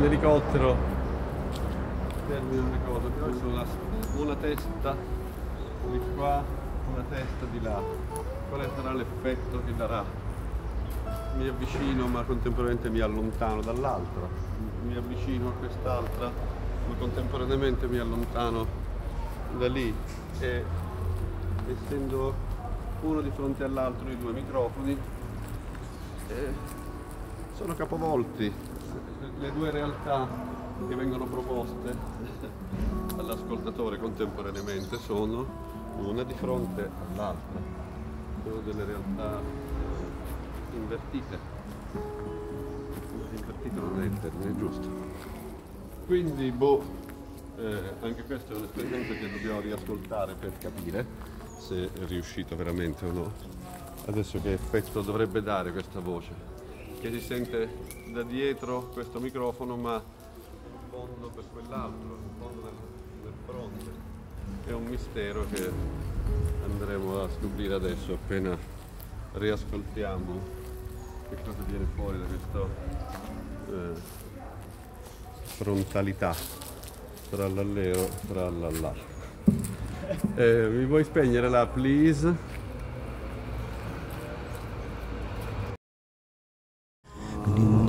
l'elicottero terminano le cose. Poi sono una testa di qua, una testa di là. Quale sarà l'effetto che darà? Mi avvicino ma contemporaneamente mi allontano dall'altra, mi avvicino a quest'altra ma contemporaneamente mi allontano da lì, e essendo uno di fronte all'altro i due microfoni sono capovolti. Le due realtà che vengono proposte all'ascoltatore contemporaneamente sono una di fronte all'altra, sono delle realtà invertite. Invertito non è il termine giusto. Quindi anche questa è un'esperienza che dobbiamo riascoltare per capire se è riuscito veramente o no. Adesso che effetto dovrebbe dare questa voce? Che si sente da dietro questo microfono ma in fondo per quell'altro, in fondo nel fronte. È un mistero che andremo a scoprire adesso appena riascoltiamo che cosa viene fuori da questa frontalità tra l'allero e tra l'allà. Mi vuoi spegnere là, please? Good